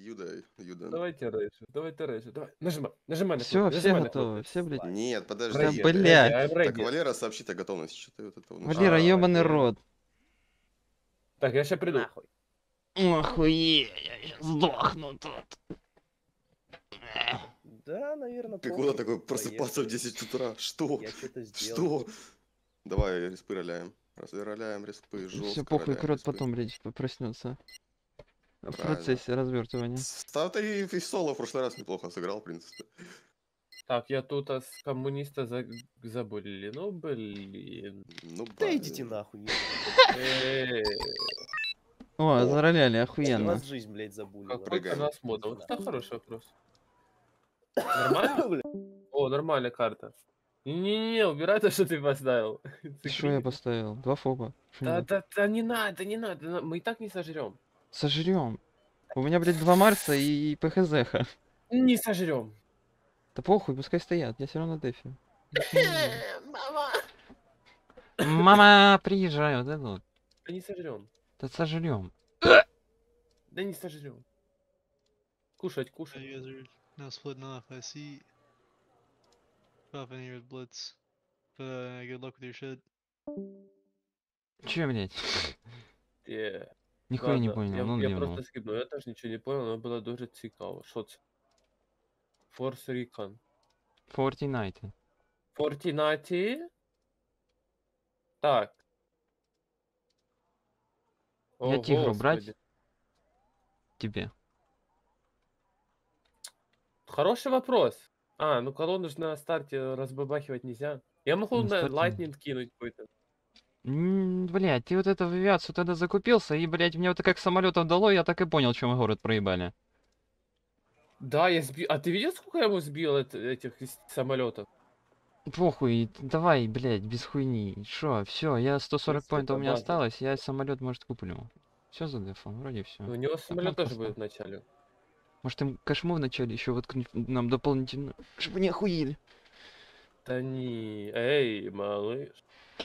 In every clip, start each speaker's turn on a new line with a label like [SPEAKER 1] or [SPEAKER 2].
[SPEAKER 1] Юда.
[SPEAKER 2] Давайте раньше, давай. Нажимай на
[SPEAKER 3] Все,
[SPEAKER 2] кнопку,
[SPEAKER 3] все
[SPEAKER 2] нажимай на
[SPEAKER 3] готовы,
[SPEAKER 2] кнопку.
[SPEAKER 3] все, блядь.
[SPEAKER 1] Нет,
[SPEAKER 3] Да,
[SPEAKER 1] подожди.
[SPEAKER 3] блядь.
[SPEAKER 2] I'm
[SPEAKER 1] Так,
[SPEAKER 2] ready.
[SPEAKER 1] Валера сообщит о готовности. Что ты вот это вот
[SPEAKER 3] Валера,
[SPEAKER 2] А,
[SPEAKER 3] ёбаный
[SPEAKER 2] окей.
[SPEAKER 3] рот.
[SPEAKER 2] Так, я сейчас приду.
[SPEAKER 4] Нахуй.
[SPEAKER 3] Охуеть, я сейчас сдохну тут.
[SPEAKER 4] Да, наверное,
[SPEAKER 1] Ты куда такой просыпаться в 10 утра? Что?
[SPEAKER 4] Я что-то сделал.
[SPEAKER 1] Что? Давай респы роляем. Роляем респы, жестко.
[SPEAKER 3] Все, похуй,
[SPEAKER 1] роляем
[SPEAKER 3] крот
[SPEAKER 1] респы.
[SPEAKER 3] потом, блядь, проснется. В
[SPEAKER 1] Правильно.
[SPEAKER 3] процессе развертывания.
[SPEAKER 1] Ты и соло в прошлый раз неплохо сыграл, в принципе.
[SPEAKER 2] Так, я тут с коммуниста забыли. Ну, блин.
[SPEAKER 1] Ну,
[SPEAKER 4] Да идите нахуй.
[SPEAKER 2] Эй,
[SPEAKER 3] О,
[SPEAKER 1] О.
[SPEAKER 3] зароляли,
[SPEAKER 4] У
[SPEAKER 3] охуенно.
[SPEAKER 4] вас жизнь, блядь, забулила.
[SPEAKER 2] какой у
[SPEAKER 1] Прыгаем.
[SPEAKER 2] нас мода? Вот это хороший вопрос. Нормально? О, нормальная карта. Не-не-не, убирай то, что ты поставил.
[SPEAKER 3] Что я поставил? 2 фоба.
[SPEAKER 2] Да, не надо, не надо. Мы и так не сожрем.
[SPEAKER 3] Сожрем. У меня, блядь, 2 Марса и ПХЗ-ха.
[SPEAKER 2] Не сожрем.
[SPEAKER 3] Да похуй, пускай стоят, я все равно дефи.
[SPEAKER 2] Мама.
[SPEAKER 3] Мама, приезжай, вот это вот.
[SPEAKER 2] Да не сожрем.
[SPEAKER 3] Да сожрем.
[SPEAKER 2] Да не сожрем. Кушать,
[SPEAKER 5] You
[SPEAKER 2] кушать.
[SPEAKER 5] guys are now splitting off. I see. Off any red blitz. Good luck with your shit.
[SPEAKER 3] Че, блядь?
[SPEAKER 2] Е.
[SPEAKER 3] Нихуя не
[SPEAKER 2] Ладно,
[SPEAKER 3] понял, ну
[SPEAKER 2] я
[SPEAKER 3] ливнул.
[SPEAKER 2] просто скипнув, я теж нічого не понял, але було дуже цікаво. Що це? Force Recon.
[SPEAKER 3] Fortnite.
[SPEAKER 2] Fortnite? Так.
[SPEAKER 3] Я
[SPEAKER 2] О,
[SPEAKER 3] тигру
[SPEAKER 2] господи.
[SPEAKER 3] брать? Тебе.
[SPEAKER 2] Хороший вопрос. А, ну колонну же на старте разбабахивать нельзя. Я могу
[SPEAKER 3] На
[SPEAKER 2] на
[SPEAKER 3] старте
[SPEAKER 2] Lightning кинуть какой-то.
[SPEAKER 3] Блядь, ты вот это в авиацию тогда закупился, и, блядь, мне вот как самолетов дало, я так и понял, что мы город проебали.
[SPEAKER 2] Да, я сбил. А ты видел, сколько я ему сбил этих самолетов?
[SPEAKER 3] Похуй, давай, блядь, без хуйни. Шо, все, я 140
[SPEAKER 2] Если
[SPEAKER 3] поинтов у
[SPEAKER 2] это
[SPEAKER 3] меня
[SPEAKER 2] база.
[SPEAKER 3] осталось, я самолет, может, куплю. Все за дефом, вроде все.
[SPEAKER 2] У него самолет
[SPEAKER 3] надо
[SPEAKER 2] тоже будет
[SPEAKER 3] поставить.
[SPEAKER 2] в начале.
[SPEAKER 3] Может, им кошму вначале еще воткнуть нам дополнительно, чтобы не охуели.
[SPEAKER 2] Да не. Эй, малыш.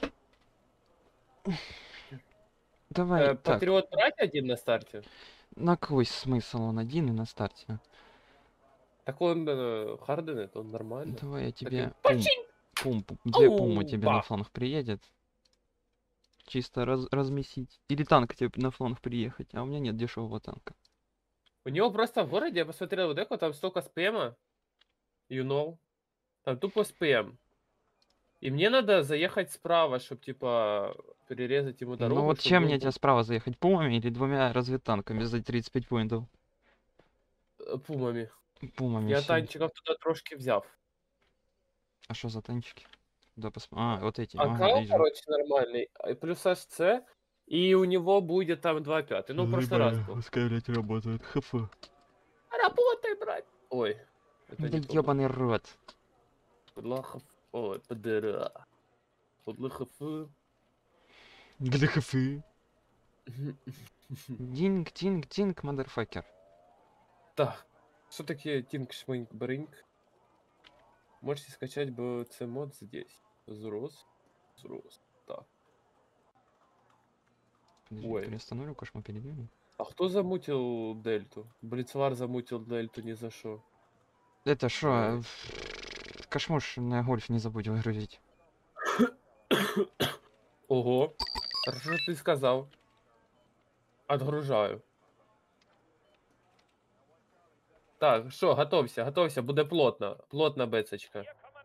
[SPEAKER 3] Давай, так,
[SPEAKER 2] Патриот брать один на старте?
[SPEAKER 3] на какой смысл он один и на старте?
[SPEAKER 2] Так он Харденет, он нормально.
[SPEAKER 3] Давай я
[SPEAKER 2] Такой,
[SPEAKER 3] тебе
[SPEAKER 2] «Починь!»
[SPEAKER 3] две пумы
[SPEAKER 2] Ау,
[SPEAKER 3] тебе на
[SPEAKER 2] бах!
[SPEAKER 3] фланг приедет. Чисто размесить. Или танк тебе на фланг приехать, а у меня нет дешевого танка.
[SPEAKER 2] У него просто в городе, я посмотрел в деку, там столько спэма. You know. Там тупо спэм. И мне надо заехать справа, чтобы типа перерезать ему дорогу.
[SPEAKER 3] Ну вот
[SPEAKER 2] чтоб
[SPEAKER 3] чем
[SPEAKER 2] он
[SPEAKER 3] мне
[SPEAKER 2] был,
[SPEAKER 3] тебя справа заехать? Пумами или 2 разведтанками за 35 поинтов?
[SPEAKER 2] пумами.
[SPEAKER 3] Пумами
[SPEAKER 2] Я
[SPEAKER 3] все.
[SPEAKER 2] танчиков туда трошки взяв.
[SPEAKER 3] А что за танчики? Да, а, вот эти.
[SPEAKER 2] АК,
[SPEAKER 3] Ага, вижу.
[SPEAKER 2] короче, нормальный. И плюс HC. И у него будет там 2.5. Ну, в прошлый раз был.
[SPEAKER 3] Пускай, блядь, работает. ХФ.
[SPEAKER 2] Работай, брат. Ой. Это
[SPEAKER 3] Да
[SPEAKER 2] не то.
[SPEAKER 3] ёбаный рот.
[SPEAKER 2] Подлахов. Ой, ПДРА. Подлахов.
[SPEAKER 3] Где ХФ? Динг, динг, динг, мадерфакер.
[SPEAKER 2] Так. Что такие Тинг Шминг Бринг? Можете скачать BC мод здесь. Зрос. Так.
[SPEAKER 3] Подожди,
[SPEAKER 2] Ой.
[SPEAKER 3] переустановлю кошму передвину.
[SPEAKER 2] А кто замутил дельту? Блицвар замутил дельту ни за что.
[SPEAKER 3] Это шо? Кошмуш на гольф не забудь выгрузить.
[SPEAKER 2] Ого. Хорошо, что ты сказал. Отгружаю. Так, что, готовься, буде плотно бецочка.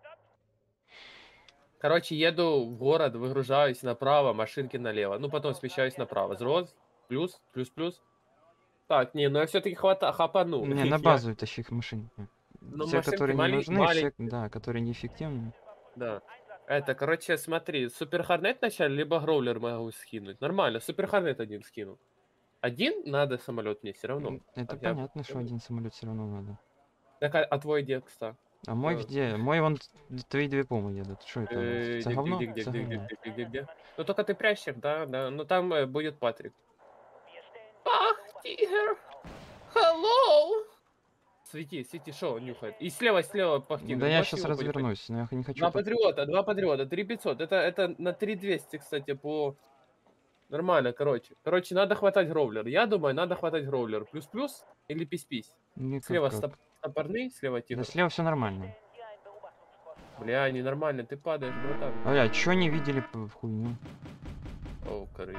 [SPEAKER 2] Короче, еду в город, выгружаюсь направо, машинки налево. Ну, потом смещаюсь направо. Зроз, плюс. Так, не, ну я все-таки хапану.
[SPEAKER 3] Не, на базу тащи их машинки.
[SPEAKER 2] Ну,
[SPEAKER 3] Все,
[SPEAKER 2] машинки
[SPEAKER 3] которые не нужны, все,
[SPEAKER 2] маленькие.
[SPEAKER 3] да, которые неэффективны.
[SPEAKER 2] Да. Это, короче, смотри, Супер Хорнет вначале, либо Гроулер могу скинуть. Нормально, Супер Хорнет один скину. Один надо самолет мне все равно.
[SPEAKER 3] Это
[SPEAKER 2] А я-
[SPEAKER 3] понятно, что один самолет все равно надо.
[SPEAKER 2] Так, а твой где, кстати?
[SPEAKER 3] А мой
[SPEAKER 2] Да.
[SPEAKER 3] где? Мой вон твои 2 пумы едут. Что это?
[SPEAKER 2] Где?
[SPEAKER 3] За говно? За говно.
[SPEAKER 2] Ну только ты прячешь, да. Ну там будет Патрик. Ах, тигр! Hello! Свети, шо нюхает. И слева пахтит.
[SPEAKER 3] Да я сейчас развернусь, но я не хочу...
[SPEAKER 2] Два патриота, 3500. Это на 3200, кстати, по Нормально, короче. Короче, надо хватать гроулер. Я думаю, надо хватать гроулер. Плюс-плюс или пись-пись.
[SPEAKER 3] Никак
[SPEAKER 2] Слева
[SPEAKER 3] как.
[SPEAKER 2] стопорный, слева
[SPEAKER 3] Да
[SPEAKER 2] тигр.
[SPEAKER 3] слева все нормально.
[SPEAKER 2] Бля, ненормально, ты падаешь, братан.
[SPEAKER 3] Бля, чё не видели в хуйню?
[SPEAKER 2] О, Карин.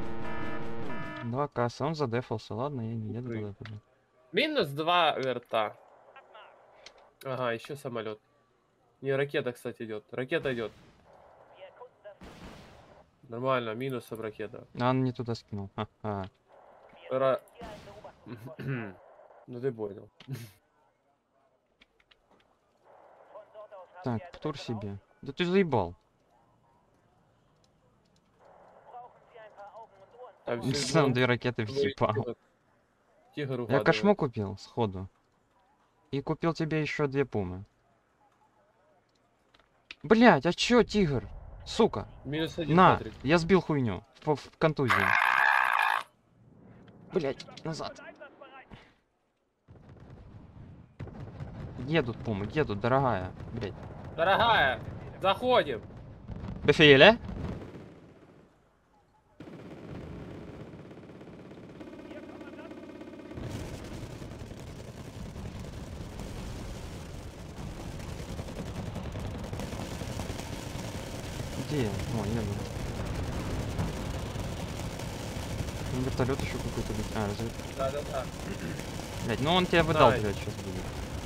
[SPEAKER 3] 2 касса, он задефался, ладно, я не еду
[SPEAKER 2] Укры.
[SPEAKER 3] туда.
[SPEAKER 2] Минус 2 верта. Ага, еще самолет. Не, ракета, кстати, идет. Ракета идет. Нормально, минусом ракета.
[SPEAKER 3] А, он не туда скинул. Ха-ха.
[SPEAKER 2] Ну ты понял.
[SPEAKER 3] Так, тур себе. Да ты заебал.
[SPEAKER 2] Там всё
[SPEAKER 3] Сам
[SPEAKER 2] было.
[SPEAKER 3] 2 ракеты въебал.
[SPEAKER 2] Тигр
[SPEAKER 3] Я
[SPEAKER 2] угадывает.
[SPEAKER 3] кошму купил сходу. И купил тебе еще 2 пумы. Блять, а чё, тигр? Сука.
[SPEAKER 2] Минус 1,
[SPEAKER 3] На,
[SPEAKER 2] Патрик.
[SPEAKER 3] я сбил хуйню. В контузии. Блять, назад. Едут пумы, едут, дорогая. Блять.
[SPEAKER 2] Дорогая, заходим.
[SPEAKER 3] Бефеля? Где я? О, еду. Там вертолет еще какой-то летит. А, разведка.
[SPEAKER 2] Да-да-да.
[SPEAKER 3] Блять, ну он тебя выдалбливать сейчас будет.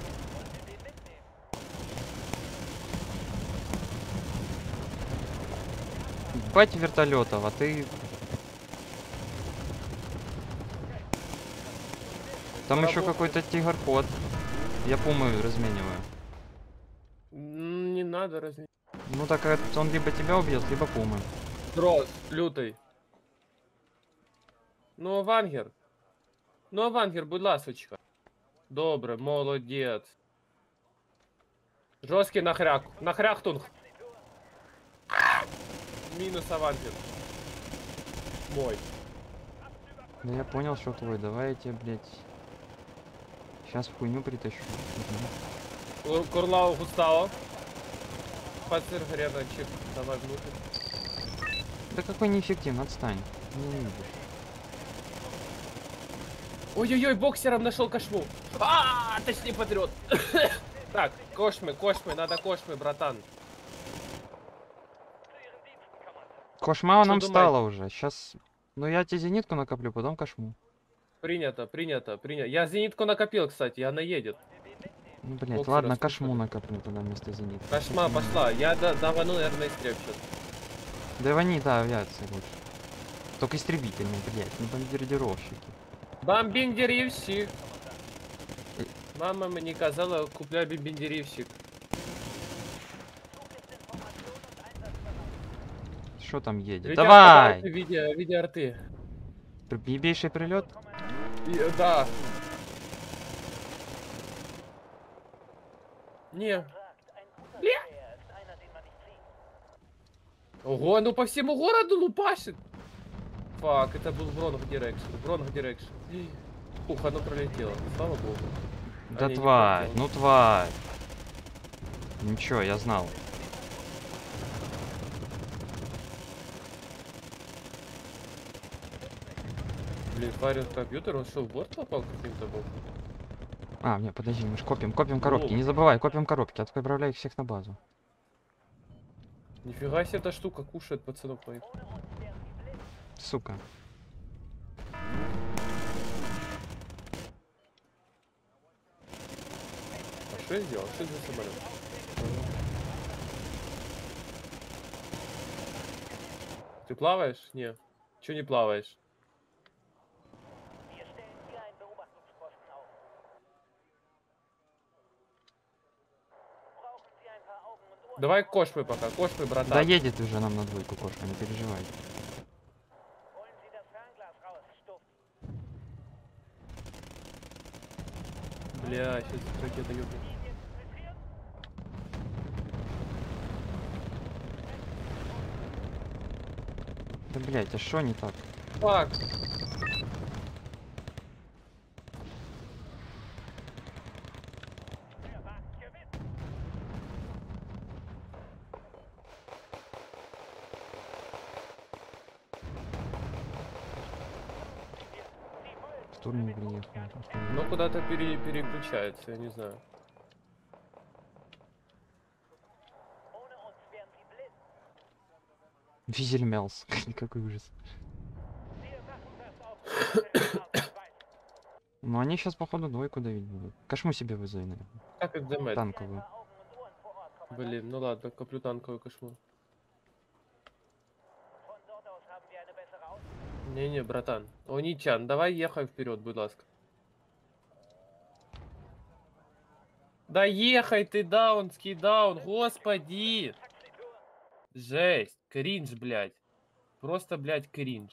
[SPEAKER 3] Ебать вертолетов, а ты... Там еще
[SPEAKER 2] Работает.
[SPEAKER 3] какой-то тигр-кот. Я пумы размениваю.
[SPEAKER 2] Не надо разни.
[SPEAKER 3] Ну так он либо тебя убьет, либо пумы.
[SPEAKER 2] Дрозд, лютий. Ну, Авангер. Ну, Авангер, будь ласочка. Добре, молодець. Жорсткий нахряк. Нахряхтунг. Минус Авангер. Мой.
[SPEAKER 3] Да я понял, что твой. Давай я тебе, блядь... Сейчас в хуйню притащу. Мгм.
[SPEAKER 2] Курлау Густаво. Пацир гребочек. Давай внутрь.
[SPEAKER 3] Да какой неэффективный, отстань. Не видишь.
[SPEAKER 2] Ой-ой-ой, боксером нашел кошму. Точнее, патриот. Так, кошмы, надо кошмы, братан.
[SPEAKER 3] Кошма
[SPEAKER 2] Что
[SPEAKER 3] нам
[SPEAKER 2] думаете?
[SPEAKER 3] стала уже. Сейчас... Ну я тебе зенитку накоплю, потом кошму.
[SPEAKER 2] Принято. Я зенитку накопил, кстати, она едет.
[SPEAKER 3] Ну, блядь,
[SPEAKER 2] Боксера
[SPEAKER 3] ладно,
[SPEAKER 2] слушали.
[SPEAKER 3] кошму накоплю тогда вместо зенитки.
[SPEAKER 2] Кошма пошла. Я давану, наверное, истреб сейчас.
[SPEAKER 3] Давани, да, авиация лучше. Только истребительные, блядь, не бомбардировщики.
[SPEAKER 2] Бомбіндерівщик. Мама мені казала, купляй бомбіндерівщик.
[SPEAKER 3] Что там едет?
[SPEAKER 2] Летят
[SPEAKER 3] Давай!
[SPEAKER 2] в виде арты.
[SPEAKER 3] Ебейший прилет?
[SPEAKER 2] Да. Не. Бля. Ого, ну по всему городу лупашит. Фак, это был Бронг Дирекшн. Ух, оно пролетело. Слава богу.
[SPEAKER 3] Да
[SPEAKER 2] не
[SPEAKER 3] тварь,
[SPEAKER 2] пролетело.
[SPEAKER 3] ну тварь. Ничего, я знал.
[SPEAKER 2] Блин, парень компьютер, он что, в борт попал каким-то боком?
[SPEAKER 3] А, не, подожди, мы ж копим коробки.
[SPEAKER 2] О.
[SPEAKER 3] Не забывай, копим коробки, отправляй их всех на базу.
[SPEAKER 2] Нифига себе эта штука кушает пацанов моих.
[SPEAKER 3] Сука.
[SPEAKER 2] А что я сделал? Что это за самолет? Ты плаваешь? Не. Чё не плаваешь? Давай кошмы пока, кошмы, братан.
[SPEAKER 3] Да едет уже нам на двойку кошка, не переживай.
[SPEAKER 2] Бля, сейчас ракета ёбнет.
[SPEAKER 3] Да блять, а что не так?
[SPEAKER 2] Фак.
[SPEAKER 3] тур не приехал. охуенно.
[SPEAKER 2] Ну, куда-то переключается, я не знаю.
[SPEAKER 3] Визельмялся. Какой ужас. Ну они сейчас походу двойку давить будут. Кошму себе вызови, наверное.
[SPEAKER 2] Как экземет?
[SPEAKER 3] Танковую.
[SPEAKER 2] Блин, ну ладно, коплю танковую кошму. Не-не, братан. Оничан, давай ехай вперед, будь ласка. Да ехай ты, даунский даун, господи! Жесть, кринж, блядь. Просто, блядь, кринж.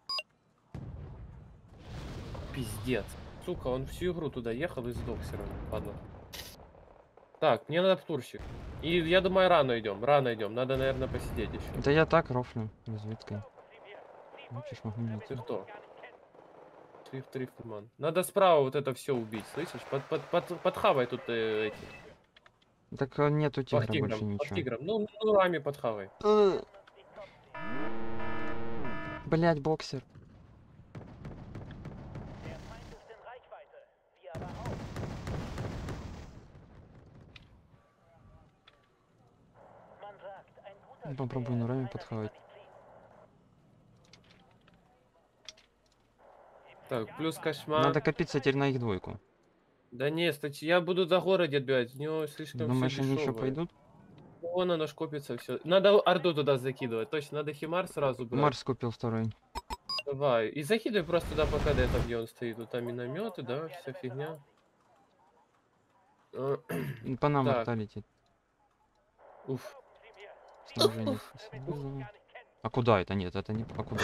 [SPEAKER 2] Пиздец. Сука, он всю игру туда ехал и сдох все равно, падла. Так, мне надо в турщик. И я думаю, рано идем. Надо, наверное, посидеть еще.
[SPEAKER 3] Да я так рофлю разведкой. Хочешь, могу не
[SPEAKER 2] Ты
[SPEAKER 3] идти.
[SPEAKER 2] кто? Трифтман. Надо справа вот это все убить, слышишь? Подхавай тут эти.
[SPEAKER 3] Так нету тигра больше
[SPEAKER 2] Под
[SPEAKER 3] ничего.
[SPEAKER 2] тигром. Ну, рами подхавай.
[SPEAKER 3] Блять, боксер. Попробуй нурами подхавать.
[SPEAKER 2] Так, плюс кошмар.
[SPEAKER 3] Надо копиться теперь на их двойку.
[SPEAKER 2] Да не, я буду за город отбивать. У него слишком
[SPEAKER 3] Думаешь,
[SPEAKER 2] все
[SPEAKER 3] они еще
[SPEAKER 2] дешевое.
[SPEAKER 3] пойдут?
[SPEAKER 2] Вон оно ж копится все. Надо орду туда закидывать. Точно, надо химар сразу брать.
[SPEAKER 3] Марс купил второй.
[SPEAKER 2] Давай. И закидывай просто туда по КД, там где он стоит. Вот там минометы, да, вся фигня.
[SPEAKER 3] По нам
[SPEAKER 2] Так.
[SPEAKER 3] арта летит.
[SPEAKER 2] Уф.
[SPEAKER 3] Снабжение. А куда это? Нет, это не... А куда?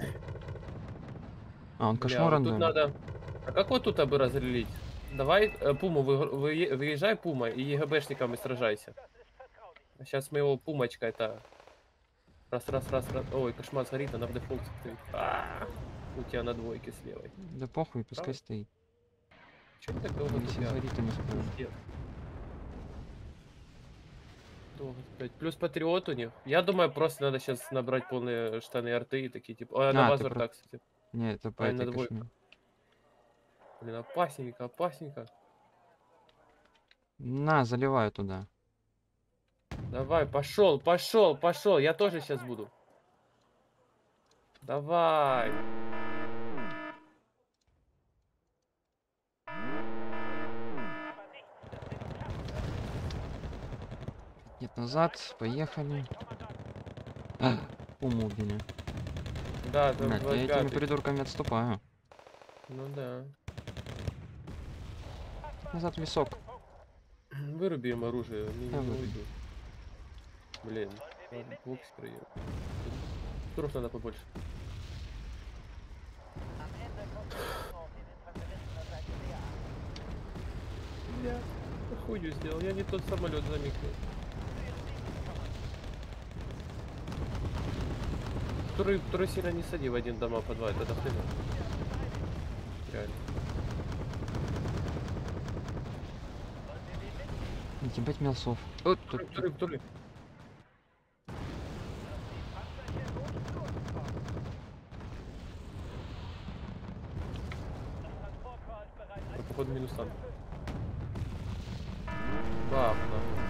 [SPEAKER 3] А, он
[SPEAKER 2] Бля,
[SPEAKER 3] кошмар
[SPEAKER 2] вот тут
[SPEAKER 3] рандомит.
[SPEAKER 2] надо... А как вот тут бы разрелить? Давай Пуму выезжай, Пума, и ЕГБшниками сражайся. Сейчас мы его Пумочка это... Раз. Ой, кошмар горит, она в дефолте стоит. У тебя на двойке с левой.
[SPEAKER 3] Да похуй, пускай
[SPEAKER 2] Правда?
[SPEAKER 3] стоит.
[SPEAKER 2] Чё так долго
[SPEAKER 3] Если
[SPEAKER 2] тупят?
[SPEAKER 3] горит, то не спорю.
[SPEAKER 2] Пиздец. Долго тупят. Плюс патриот у них. Я думаю, просто надо сейчас набрать полные штаны арты и такие типа. На
[SPEAKER 3] А,
[SPEAKER 2] базу
[SPEAKER 3] ты про-
[SPEAKER 2] арта, кстати.
[SPEAKER 3] Не, это по
[SPEAKER 2] Ай, на
[SPEAKER 3] этой
[SPEAKER 2] двойку.
[SPEAKER 3] кошме.
[SPEAKER 2] Блин, опасненько.
[SPEAKER 3] На, заливаю туда.
[SPEAKER 2] Давай, пошел. Я тоже сейчас буду. Давай.
[SPEAKER 3] Нет, назад, поехали. Пуму убили.
[SPEAKER 2] Да, там
[SPEAKER 3] Блядь, я этими
[SPEAKER 2] 25-й.
[SPEAKER 3] придурками отступаю.
[SPEAKER 2] Ну да.
[SPEAKER 3] Назад в висок.
[SPEAKER 2] Выруби им оружие, они
[SPEAKER 3] Я
[SPEAKER 2] не
[SPEAKER 3] выруби.
[SPEAKER 2] уйдут. Блин, ладно, бокс проехал. Туров надо побольше. Я хуйню сделал, я не тот самолет замикнул. Туры сильно не сади в один дома по два, это дохрена. Реально.
[SPEAKER 3] Ебать мелсов. Вот тут.
[SPEAKER 2] Туры. Походу минус танк. Бах, нахуй.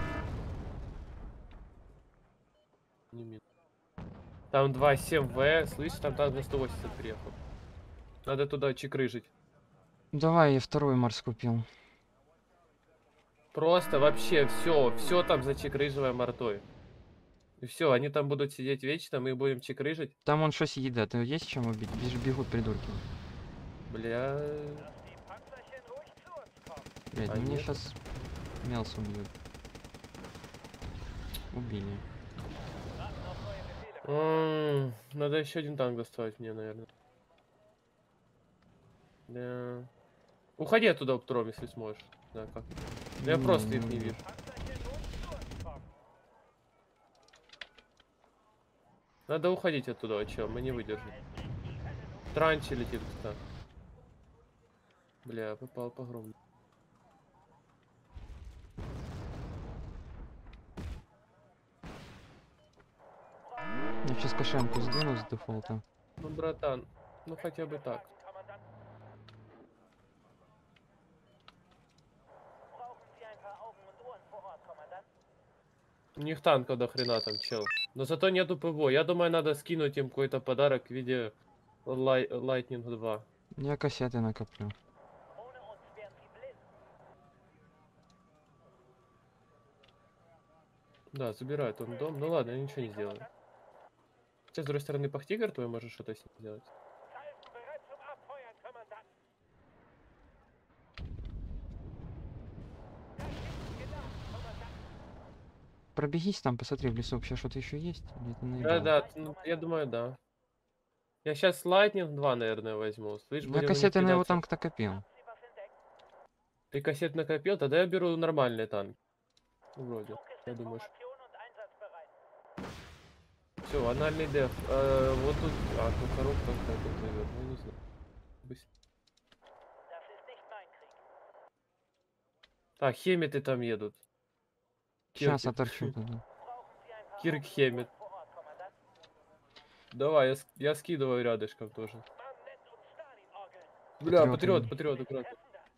[SPEAKER 2] Не минус. Там 2.7 В, слышь, там танк на 180 приехал. Надо туда чекрыжить.
[SPEAKER 3] Давай, я второй Марс купил.
[SPEAKER 2] Просто вообще все там зачекрыживаем артой. И все, они там будут сидеть вечно, мы их будем чекрыжить.
[SPEAKER 3] Там он что сидит, да? Ты есть чем убить? Бегут придурки.
[SPEAKER 2] Бля.
[SPEAKER 3] Блять,
[SPEAKER 2] А
[SPEAKER 3] ну мне
[SPEAKER 2] нет?
[SPEAKER 3] сейчас Мелс убьют. Убили.
[SPEAKER 2] Надо еще один танк доставать мне, наверное. Да. Уходи оттуда, Тром, если сможешь. Да, как? Я просто их не вижу. Надо уходить оттуда, чел, мы не выдержим. Транчи летит кто-то. Бля, попал по грому.
[SPEAKER 3] Я сейчас кошемку сдвину с дефолта.
[SPEAKER 2] Ну, братан, ну хотя бы так. У них танков до хрена там, чел. Но зато нету ПВО. Я думаю, надо скинуть им какой-то подарок в виде Lightning 2.
[SPEAKER 3] Я кассеты накоплю.
[SPEAKER 2] Да, забирает он дом. Ну ладно, я ничего не сделаю. Хотя, с другой стороны, Пахтигр твой может что-то с ним сделать.
[SPEAKER 3] Пробегись там, посмотри в лесу, вообще что-то еще есть? Или это
[SPEAKER 2] Да,
[SPEAKER 3] наебало?
[SPEAKER 2] да, ну, я думаю, да. Я сейчас Lightning 2, наверное, возьму. Слышь,
[SPEAKER 3] Я
[SPEAKER 2] будем на них
[SPEAKER 3] кассеты на его
[SPEAKER 2] кидаться.
[SPEAKER 3] танк накопил.
[SPEAKER 2] Ты кассет накопил, тогда я беру нормальный танк. Ну, вроде, я думаю. Все, анальный деф. Вот тут... А, тут коробка какая-то плывет, ну не знаю. Так, хемиты там едут.
[SPEAKER 3] Сейчас
[SPEAKER 2] Кирки.
[SPEAKER 3] оторчу туда.
[SPEAKER 2] Кирк хемит. Давай, я скидываю рядышком тоже. Бля,
[SPEAKER 3] Патриот,
[SPEAKER 2] патриот, аккуратно.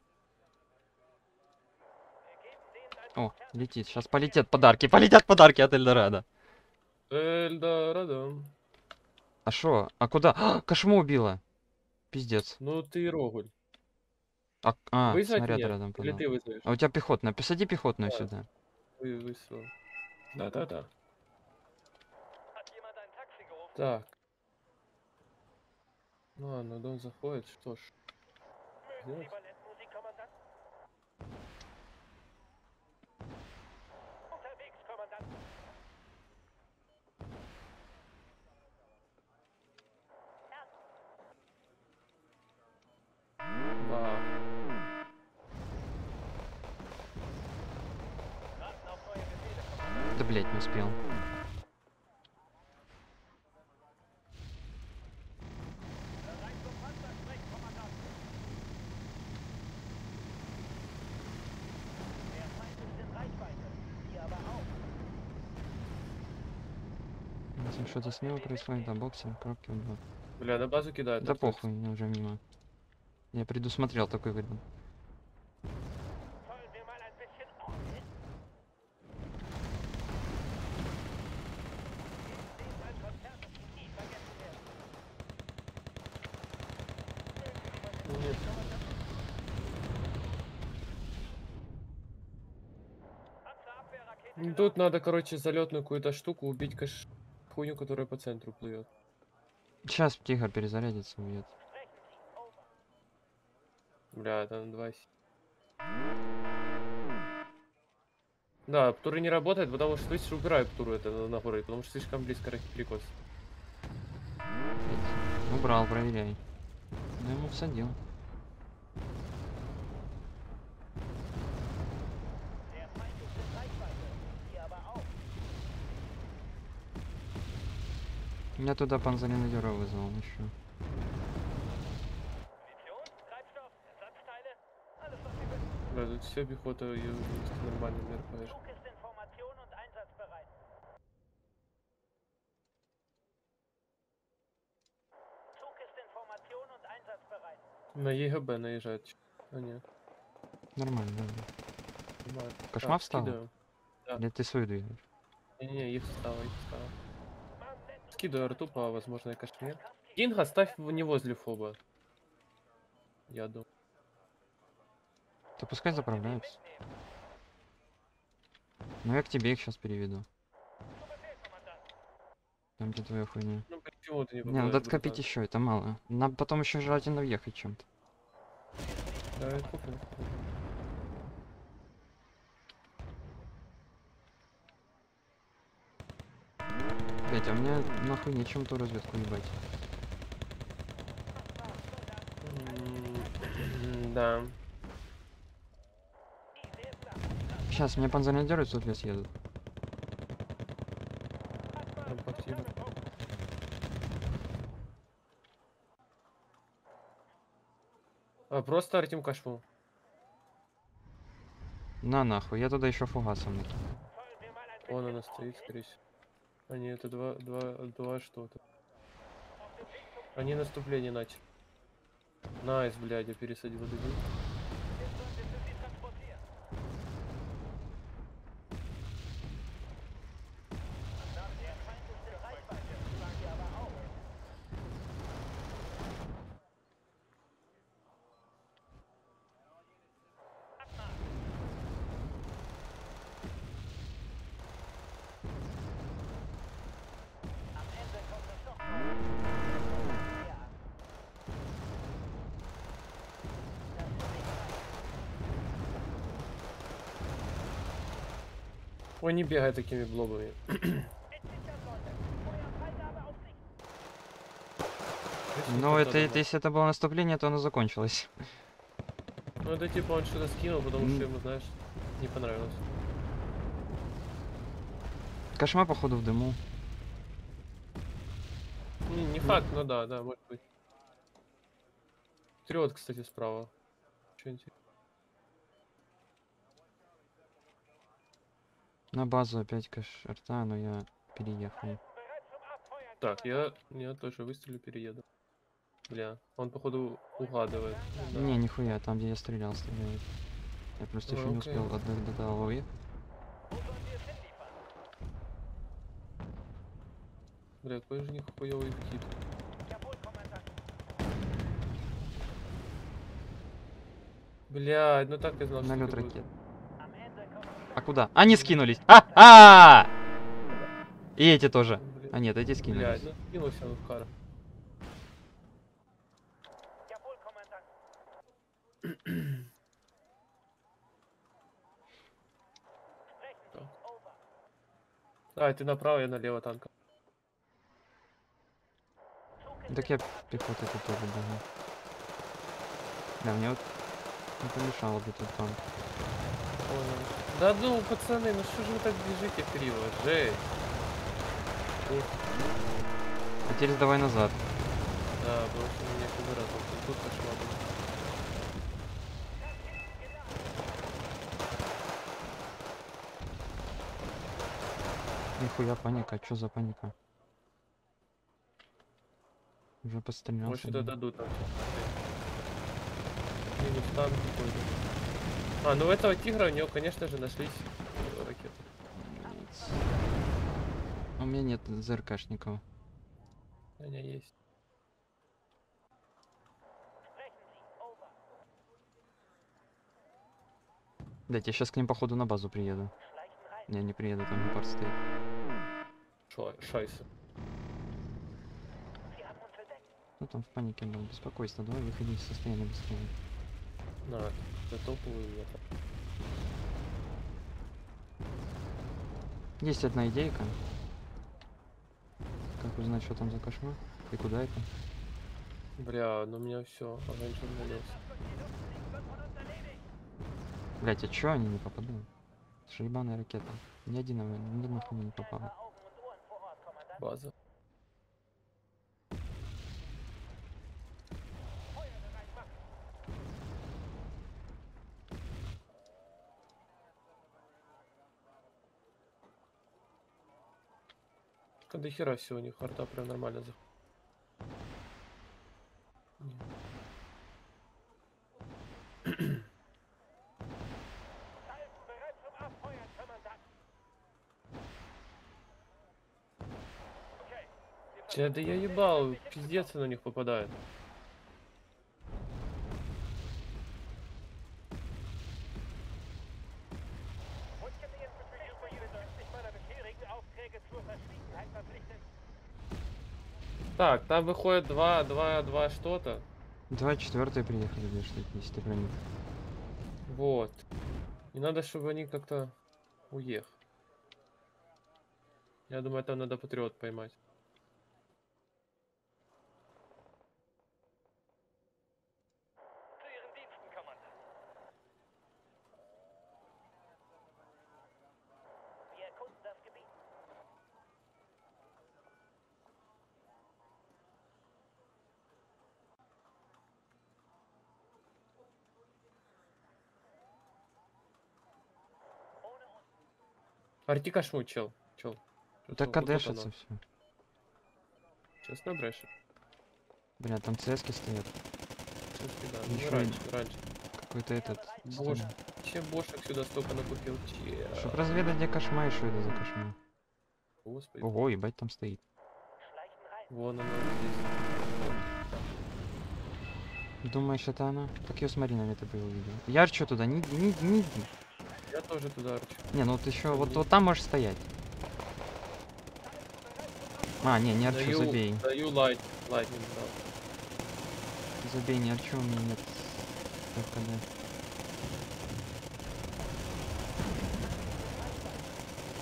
[SPEAKER 3] О, летит. Сейчас полетят подарки от Эльдорадо.
[SPEAKER 2] Эльдорадо.
[SPEAKER 3] А шо? А куда? А, Кошму убила. Пиздец.
[SPEAKER 2] Ну ты рогуль. Вызвать
[SPEAKER 3] снаряд
[SPEAKER 2] меня?
[SPEAKER 3] рядом
[SPEAKER 2] Или
[SPEAKER 3] подал.
[SPEAKER 2] ты вызовешь?
[SPEAKER 3] А у тебя пехотная. Посади пехотную
[SPEAKER 2] Да.
[SPEAKER 3] сюда.
[SPEAKER 2] Выслал. Да. Так. Ну ладно, дом заходит, что ж. Сделать? Да.
[SPEAKER 3] Да, блять, не успел. Если что-то слева происходит, да, боксер, коробки убьет.
[SPEAKER 2] Бля, на базу кидают.
[SPEAKER 3] Да
[SPEAKER 2] так
[SPEAKER 3] похуй, я уже мимо. Я предусмотрел такой вариант.
[SPEAKER 2] Нет. Тут надо, короче, залетную какую-то штуку убить хуйню, которая по центру плывет.
[SPEAKER 3] Сейчас тигр перезарядится, уйдет.
[SPEAKER 2] Бля, там 2. Да, птуры не работает, потому что слышишь, убираю птуру это на горы, потому что слишком близко перекос.
[SPEAKER 3] Убрал, проверяй. Ну ему всадил. Я туда панзеринадера вызвал еще.
[SPEAKER 2] Да, тут все пехота и нормально мерпаешь. На ЕГБ наезжать. А нет.
[SPEAKER 3] Нормально, да.
[SPEAKER 2] Нормально.
[SPEAKER 3] Кошмар
[SPEAKER 2] Так,
[SPEAKER 3] встал?
[SPEAKER 2] скидываю. Да.
[SPEAKER 3] Или ты свою двигаешь?
[SPEAKER 2] Не, их встало. Скидываю рту по возможной кашмир. Кинга ставь не возле фоба. Я думаю.
[SPEAKER 3] То пускай заправляются. Ну я к тебе их сейчас переведу. Там где твоя хуйня.
[SPEAKER 2] Ну почему ты не
[SPEAKER 3] Не, надо
[SPEAKER 2] попадаешь,
[SPEAKER 3] откопить
[SPEAKER 2] братан?
[SPEAKER 3] еще, это мало. Нам потом еще желательно въехать чем-то.
[SPEAKER 2] Да, это похуй.
[SPEAKER 3] Блять, а мне нахуй нечем ту разведку ебать.
[SPEAKER 2] Да.
[SPEAKER 3] Сейчас, мне панзернадеры тут в лес едут.
[SPEAKER 2] Там спасибо. Просто Артем кашву.
[SPEAKER 3] На нахуй, я туда еще фугасом накину.
[SPEAKER 2] Вон она стоит, скорее всего. А не, это два что-то. Они наступление начали. Найс, блядь, я пересадил дыбы. Ой, не бегай такими блобами.
[SPEAKER 3] Ну, это если это было наступление, то оно закончилось.
[SPEAKER 2] Ну, это типа он что-то скинул, потому что ему, знаешь, не понравилось.
[SPEAKER 3] Кошмар, походу, в дыму.
[SPEAKER 2] Не факт, но да, может быть. Вперед, кстати, справа. Чё интересно.
[SPEAKER 3] На базу опять кошарта, но я переехал.
[SPEAKER 2] Так, я тоже выстрелю, перееду. Бля, он походу угадывает. Ну да.
[SPEAKER 3] Не, нихуя, там, где я стрелял, стреляет. Я просто еще не
[SPEAKER 2] Окей.
[SPEAKER 3] успел до того уехать.
[SPEAKER 2] Бля, какой же нихуёвый птиц. Бля, ну так я знал, что
[SPEAKER 3] Налет
[SPEAKER 2] ты будешь.
[SPEAKER 3] ракет. А куда? Они скинулись! А! И эти тоже.
[SPEAKER 2] Блин.
[SPEAKER 3] А нет, эти скинулись.
[SPEAKER 2] Блядь, ну скинулся он в кар. А, ты направо, я налево танка.
[SPEAKER 3] Так я пехотой тут тоже бегу. Да, мне вот не помешало бы тут танк.
[SPEAKER 2] Понял. Да ну, пацаны, ну что же вы так бежите криво? Жесть. Ух,
[SPEAKER 3] А теперь сдавай назад.
[SPEAKER 2] да, потому что меня каждый раз вот тут кошмар.
[SPEAKER 3] Нихуя паника, что за паника? Уже пострелялся.
[SPEAKER 2] Может, это дадут нам. Минус танк какой-то. А, ну у этого тигра у него, конечно же, нашлись ракеты.
[SPEAKER 3] У меня нет ЗРКшников.
[SPEAKER 2] У меня есть.
[SPEAKER 3] Блять, я сейчас к ним походу на базу приеду. Не приеду, там гепард стоит.
[SPEAKER 2] Шайса.
[SPEAKER 3] Ну там в панике был. Беспокойство, давай выходи из состояния быстрее.
[SPEAKER 2] На, это топовый метод.
[SPEAKER 3] Есть одна идейка. Как узнать, что там за кошмар? И куда это?
[SPEAKER 2] Бля, ну у меня все, Авенджер валился.
[SPEAKER 3] Блять, а чё они не попадают? Это же ебаная ракета. Ни одна хуйня не попала.
[SPEAKER 2] База. До хера все у них харта прям нормально за. Да я ебал, пиздец на них попадает. Так, там выходит два что-то.
[SPEAKER 3] 2-4 приехали, где что если ты про них.
[SPEAKER 2] Вот. И надо, чтобы они как-то уехали. Я думаю, там надо патриот поймать. Артикашму, чел.
[SPEAKER 3] Так кадешится все.
[SPEAKER 2] Сейчас набрешет.
[SPEAKER 3] Бля, там ЦСки стоят.
[SPEAKER 2] Сейчас да.
[SPEAKER 3] Ещё
[SPEAKER 2] Ну, раньше.
[SPEAKER 3] Какой-то этот.
[SPEAKER 2] Бош. Чем бошек сюда столько накупил?
[SPEAKER 3] Чтоб разведать, где кошмар, и что это за кошмар?
[SPEAKER 2] Господи.
[SPEAKER 3] Ого, ебать там стоит.
[SPEAKER 2] Вон она здесь.
[SPEAKER 3] Думаешь, это она? Так ее смотри, на это было видео. Я арчу туда, не иди.
[SPEAKER 2] Я тоже туда арчу.
[SPEAKER 3] Не, ну вот еще, вот там можешь стоять. А, не арчу, забей.
[SPEAKER 2] Даю лайтнинг, да.
[SPEAKER 3] Забей, не арчу, у меня нет. КД.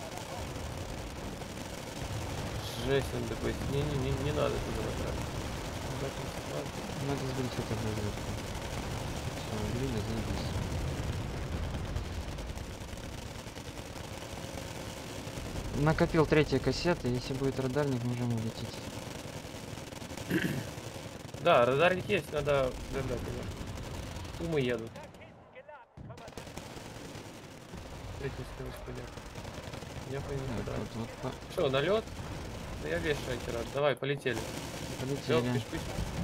[SPEAKER 2] Жесть, он такой, не надо туда направить.
[SPEAKER 3] Надо сбить это разведку. Все, убили, заебись. Накопил третья кассета, если будет радарник, можем улететь.
[SPEAKER 2] Да, радарник есть, надо забрать его. Умы едут. Третий скорость пойдет. Я пойду
[SPEAKER 3] Так,
[SPEAKER 2] туда.
[SPEAKER 3] вот
[SPEAKER 2] Что, на лед? Да я вешаю антирад. Давай, полетели.
[SPEAKER 3] полетели.
[SPEAKER 2] Лёд, пиш-пиш.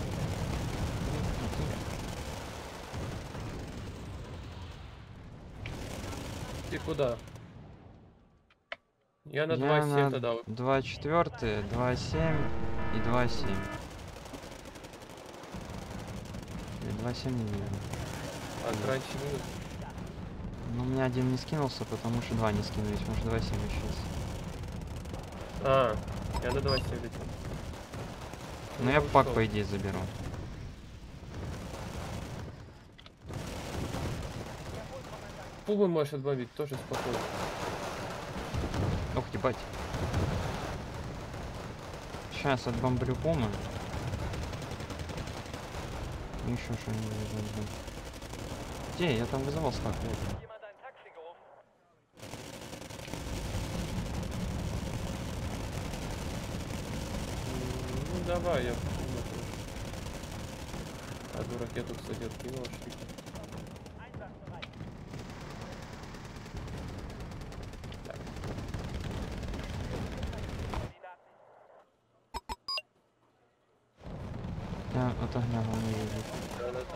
[SPEAKER 2] Ты куда? Я на 2.7 тогда.
[SPEAKER 3] 2.4, 2.7 и 2.7. Или 2.7 не верю.
[SPEAKER 2] А раньше минут.
[SPEAKER 3] Ну, у меня один не скинулся, потому что два не скинулись. Может, 2.7 сейчас.
[SPEAKER 2] А, я на 2.7 летел.
[SPEAKER 3] Ну, я пак,
[SPEAKER 2] ушел.
[SPEAKER 3] по идее, заберу.
[SPEAKER 2] Пумы можешь отбомбить, тоже спокойно.
[SPEAKER 3] Ох, ебать. Сейчас отбомблю пумы. Еще что-нибудь возьму. Где? Я там вызывал стак. Вот.
[SPEAKER 2] Ну давай, я посмотрю. Одну ракету, кстати, откинул. Штык.
[SPEAKER 3] Я от огня не вижу.
[SPEAKER 2] Да-да-да.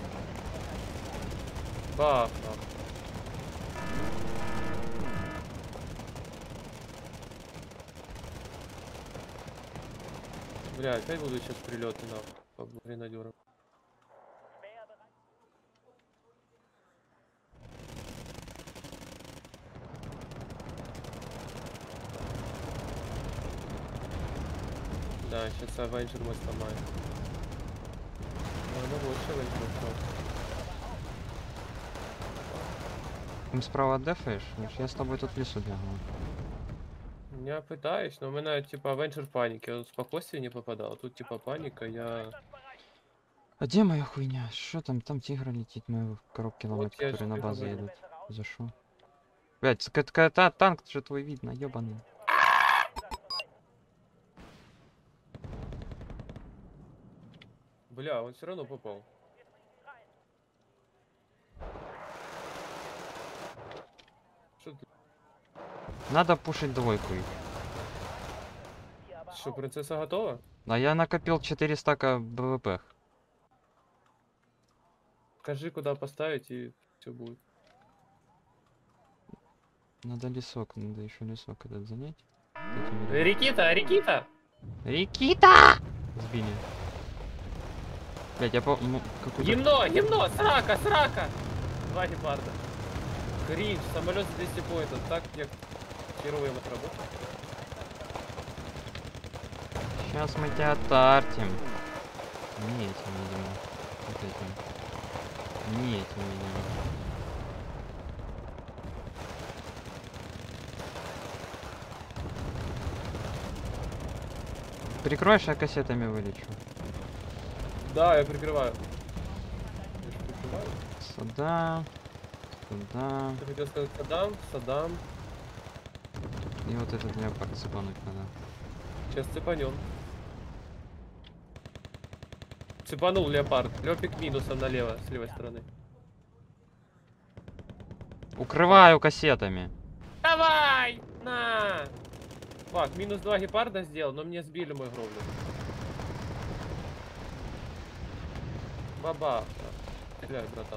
[SPEAKER 2] Бах, нахуй. Бля, опять буду сейчас прилеты нахуй по гренадерам. Да, сейчас Авенджер мы сломаем. Ну, больше Авенджер сломаем.
[SPEAKER 3] Им справа дефаешь? Я с тобой тут в лесу бегал.
[SPEAKER 2] Я пытаюсь, но у меня типа Авенджер в панике. Он в спокойствие не попадал. Тут типа паника, я...
[SPEAKER 3] А где моя хуйня? Что там? Там тигр летит, мои коробки
[SPEAKER 2] Вот
[SPEAKER 3] ломать,
[SPEAKER 2] я
[SPEAKER 3] которые на
[SPEAKER 2] тебе
[SPEAKER 3] базу
[SPEAKER 2] говорю.
[SPEAKER 3] едут. Зашел. Блять, танк же твой видно, ебаный.
[SPEAKER 2] Бля, он все равно попал. Что ты?
[SPEAKER 3] Надо пушить двойку их.
[SPEAKER 2] Что, принцесса готова?
[SPEAKER 3] А я накопил 4 стака БВП.
[SPEAKER 2] Скажи, куда поставить, и все будет.
[SPEAKER 3] Надо лесок, надо еще лесок этот занять. Этими ребятами.
[SPEAKER 2] Рикита, Рикита!
[SPEAKER 3] Рикита! Сбили. Блять, я по... какую-то...
[SPEAKER 2] Гимно, срака, срака! Два гепарда. Кринж, самолет за 200 поинтов. Так я херовым отработал.
[SPEAKER 3] Сейчас мы тебя тартим. Не этим, видимо. Вот этим. Не этим, видимо. Прикроешь, я кассетами вылечу.
[SPEAKER 2] Да, я прикрываю. Я ж прикрываю.
[SPEAKER 3] Сюда. Сюда.
[SPEAKER 2] Ты хотел сказать Саддам.
[SPEAKER 3] И вот этот леопард цепануть надо.
[SPEAKER 2] Сейчас цепанем. Цепанул леопард. Лепик минусом налево, с левой стороны.
[SPEAKER 3] Укрываю кассетами.
[SPEAKER 2] Давай! На! Фак, минус 2 гепарда сделал, но мне сбили мой гробник. Бабах. Стреляй, братан.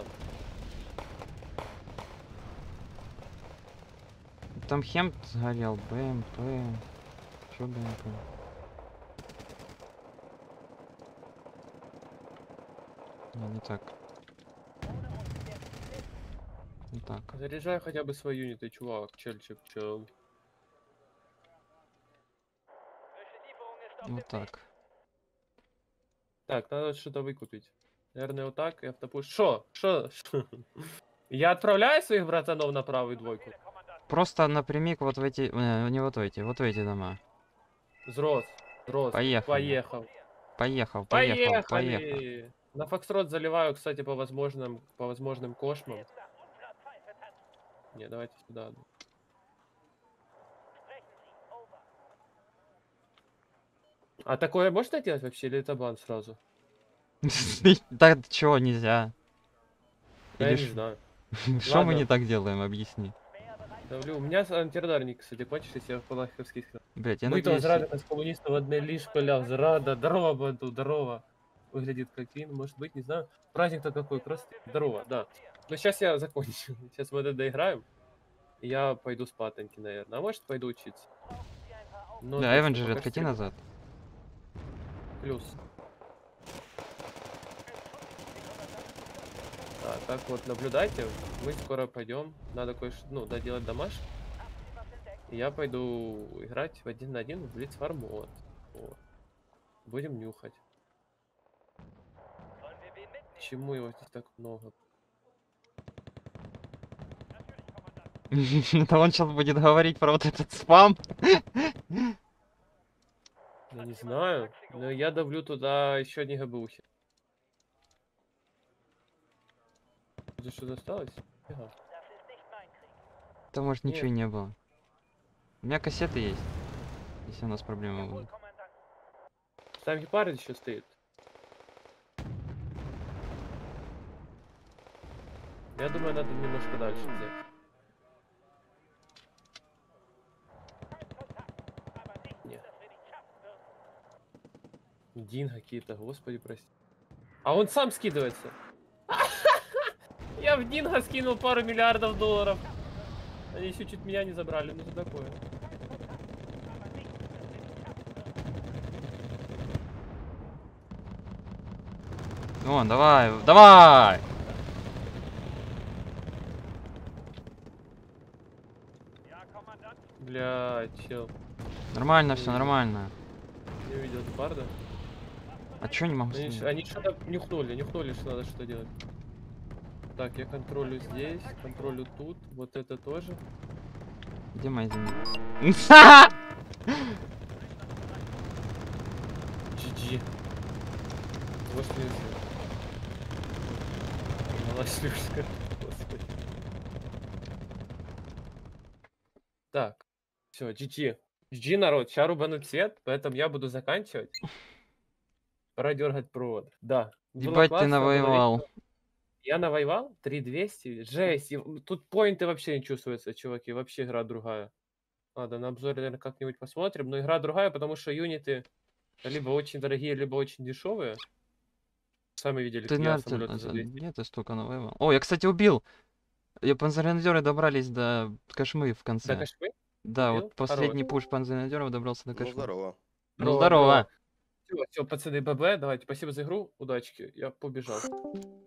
[SPEAKER 3] Там хемт сгорел, БМП. Чё БМП? Не так. Не так.
[SPEAKER 2] Заряжай хотя бы свои юниты, чувак. Чельчик, чел.
[SPEAKER 3] Вот так.
[SPEAKER 2] Так, надо что-то выкупить. Наверное, вот так и автопуш. Шо? Я отправляю своих братанов на правую двойку?
[SPEAKER 3] Просто напрямик вот в эти... не вот в эти дома.
[SPEAKER 2] Взрос.
[SPEAKER 3] Поехали.
[SPEAKER 2] Поехал.
[SPEAKER 3] Поехал.
[SPEAKER 2] Поехали! На Фокстрот заливаю, кстати, по возможным кошмам. Не, давайте сюда. А такое можно делать вообще, или это бан сразу?
[SPEAKER 3] Так чего нельзя?
[SPEAKER 2] Да, я
[SPEAKER 3] Или
[SPEAKER 2] не
[SPEAKER 3] ш-
[SPEAKER 2] знаю.
[SPEAKER 3] Что мы
[SPEAKER 2] Ладно.
[SPEAKER 3] не так делаем, объясни.
[SPEAKER 2] Давлю. У меня антирадарник, кстати, бачиш, я в Палахівській сказав.
[SPEAKER 3] Блять, я
[SPEAKER 2] Мы то
[SPEAKER 3] надеюсь...
[SPEAKER 2] зрада з комуністів в одне ліжко ляв. Зрада, здорово, банту, здорово. Выглядит как він, может быть, не знаю. Праздник-то какой, просто здорово, да. Ну, сейчас я закончу. Сейчас мы это доиграем. И я пойду спатоньки, наверное. А может, пойду учиться. Ну,
[SPEAKER 3] Да,
[SPEAKER 2] отлично,
[SPEAKER 3] Эвенджер,
[SPEAKER 2] пока
[SPEAKER 3] откати
[SPEAKER 2] стрим.
[SPEAKER 3] назад.
[SPEAKER 2] Плюс. Да, так вот, наблюдайте. Мы скоро пойдем. Надо кое-что, ну, доделать домашку. И я пойду играть в 1 на 1 в Блицфарм мод. Вот. Будем нюхать. Почему его здесь так много?
[SPEAKER 3] Это он сейчас будет говорить про вот этот спам.
[SPEAKER 2] Я не знаю, но я давлю туда еще одни ГБУхи. Тут что осталось? Фига.
[SPEAKER 3] Да может
[SPEAKER 2] Нет.
[SPEAKER 3] ничего и не было. У меня кассеты есть. Если у нас проблемы будут.
[SPEAKER 2] Там гепард еще стоит. Я думаю, надо немножко дальше взять. Нет. Дин какие-то, господи, прости. А он сам скидывается. Я в Динго скинул пару миллиардов долларов. Они еще чуть меня не забрали, ну что такое?
[SPEAKER 3] Вон, давай, давай!
[SPEAKER 2] Бля, чел.
[SPEAKER 3] Нормально, все нормально.
[SPEAKER 2] Не увидел гепарда.
[SPEAKER 3] А чё не могу
[SPEAKER 2] Они,
[SPEAKER 3] снять?
[SPEAKER 2] они что-то нюхнули, что надо что делать. Так, я контролю здесь, контролю тут, вот это тоже.
[SPEAKER 3] Где мои деньги?
[SPEAKER 2] GG. Вот Малослюшка. Господи. Так, все, GG. GG, народ, сейчас рубануть свет, поэтому я буду заканчивать. Пора дергать провод. Да. было
[SPEAKER 3] Ебать, ты
[SPEAKER 2] классно, было
[SPEAKER 3] навоевал.
[SPEAKER 2] весело. Я навоевал 3200. Жесть. Тут поинты вообще не чувствуются, чуваки. Вообще игра другая. Ладно, на обзоре, наверное, как-нибудь посмотрим. Но игра другая, потому что юниты либо очень дорогие, либо очень дешевые. Сами видели,
[SPEAKER 3] Ты
[SPEAKER 2] как я
[SPEAKER 3] на...
[SPEAKER 2] самолеты за 200.
[SPEAKER 3] Где ты столько навоевал? О, я, кстати, убил. Я панцернадеры добрались до Кошмы в конце.
[SPEAKER 2] Да, Кашмы?
[SPEAKER 3] Да,
[SPEAKER 2] Убил?
[SPEAKER 3] вот последний
[SPEAKER 2] Хорош.
[SPEAKER 3] пуш панцернадеров добрался до
[SPEAKER 1] Ну,
[SPEAKER 3] Кошмы.
[SPEAKER 1] здорово.
[SPEAKER 3] Ну, здорово.
[SPEAKER 2] Все, пацаны, ББ, давайте, спасибо за игру, удачки, я побежал.